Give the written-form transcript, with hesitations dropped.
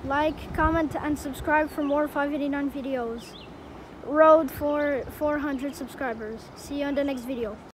Like, comment, and subscribe for more 589 videos. Road for 400 subscribers. See you on the next video.